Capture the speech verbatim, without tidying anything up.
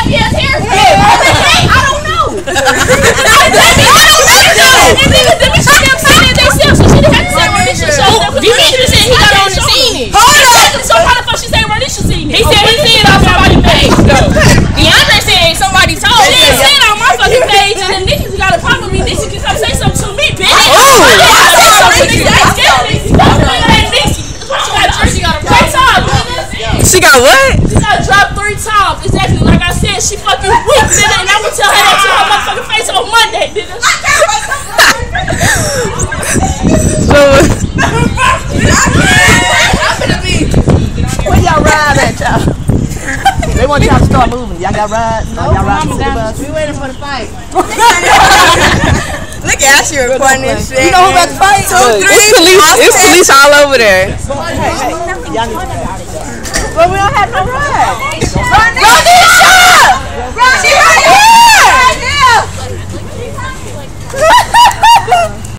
nappy ass hair? I don't know. I don't know. And then the bitch kept saying it themselves, so she didn't have to say Ronisha showed up. Demetri said he got on and seen it. Hold on. So why the fuck she say Ronisha seen it? He said he seen it on somebody's page, though. DeAndre said somebody told him. She didn't say it on my fucking page, and then Nikki got a problem with me. Nikki can come say something to me, bitch. Oh! I said something to Nikki. I scared Nikki. She got a three times. She got what? She got dropped three times. Exactly like I said. She fucking weak, nigga, and I would tell her that to her motherfucking face on Monday, nigga. So, where y'all ride at, y'all? They want y'all to start moving. Y'all got rides? No, y'all ride the bus? We waiting for the fight. Look at you recording this shit. You know who about to fight? Two, three, it's police. It's police all over there. Hey, hey, y'all need to get out of there. But we don't have no ride.